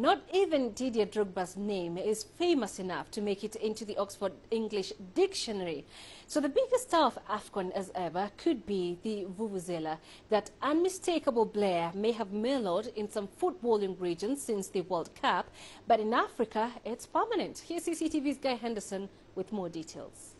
Not even Didier Drogba's name is famous enough to make it into the Oxford English Dictionary. So the biggest star of AFCON as ever could be the Vuvuzela. That unmistakable blare may have mellowed in some footballing regions since the World Cup, but in Africa it's permanent. Here's CCTV's Guy Henderson with more details.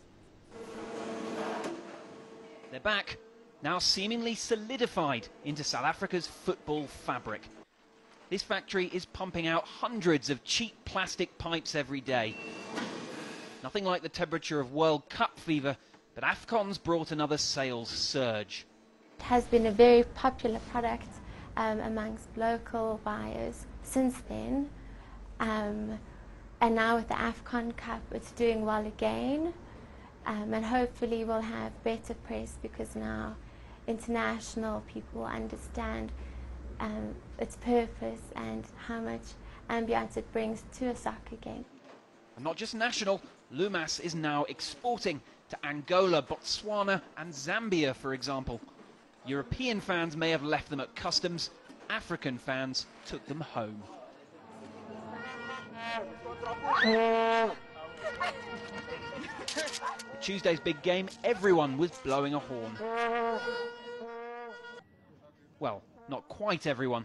They're back, now seemingly solidified into South Africa's football fabric. This factory is pumping out hundreds of cheap plastic pipes every day. Nothing like the temperature of World Cup fever, but AFCON's brought another sales surge. It has been a very popular product amongst local buyers since then. And now with the AFCON Cup, it's doing well again. And hopefully we'll have better press because now international people understand its purpose and how much ambience it brings to a soccer game. And not just national, Lumas is now exporting to Angola, Botswana and Zambia, for example. European fans may have left them at customs, African fans took them home. For Tuesday's big game, everyone was blowing a horn. Well, not quite everyone.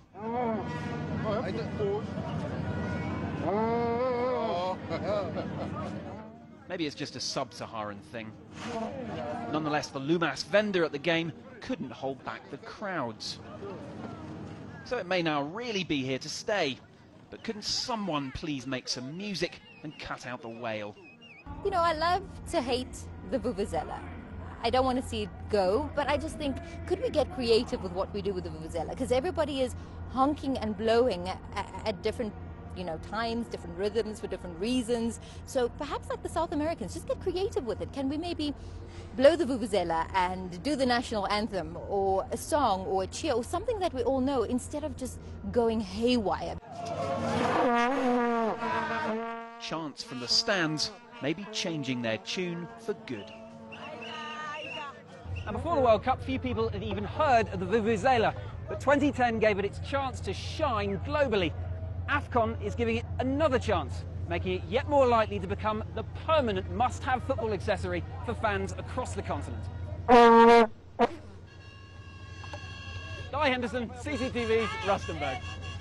Maybe it's just a sub-Saharan thing. Nonetheless, the Lumas vendor at the game couldn't hold back the crowds. So it may now really be here to stay. But couldn't someone please make some music and cut out the wail? You know, I love to hate the Vuvuzela. I don't want to see it go, but I just think, could we get creative with what we do with the Vuvuzela? Because everybody is honking and blowing at different, times, different rhythms for different reasons. So perhaps like the South Americans, just get creative with it. Can we maybe blow the Vuvuzela and do the national anthem or a song or a cheer or something that we all know instead of just going haywire? Chants from the stands may be changing their tune for good. And before the World Cup, few people had even heard of the Vuvuzela, but 2010 gave it its chance to shine globally. AFCON is giving it another chance, making it yet more likely to become the permanent must-have football accessory for fans across the continent. Guy Henderson, CCTV's Rustenburg.